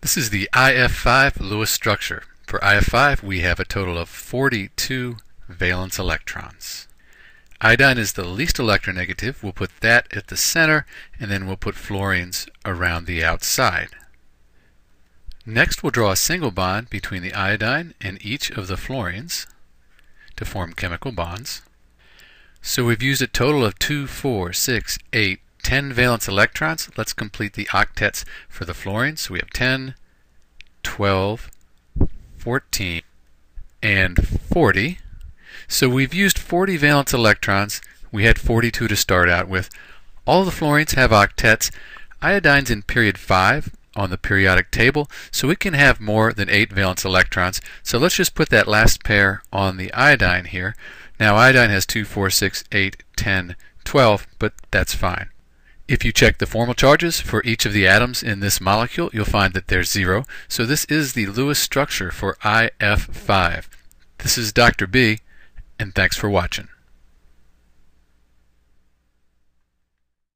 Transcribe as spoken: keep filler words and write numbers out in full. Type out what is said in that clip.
This is the I F five Lewis structure. For I F five, we have a total of forty-two valence electrons. Iodine is the least electronegative. We'll put that at the center, and then we'll put fluorines around the outside. Next, we'll draw a single bond between the iodine and each of the fluorines to form chemical bonds. So we've used a total of two, four, six, eight, ten valence electrons. Let's complete the octets for the fluorines. So we have ten, twelve, fourteen, and forty. So we've used forty valence electrons. We had forty-two to start out with. All the fluorines have octets. Iodine's in period five on the periodic table, so we can have more than eight valence electrons. So let's just put that last pair on the iodine here. Now iodine has two, four, six, eight, ten, twelve, but that's fine. If you check the formal charges for each of the atoms in this molecule, you'll find that there's zero. So this is the Lewis structure for I F five. This is Doctor B, and thanks for watching.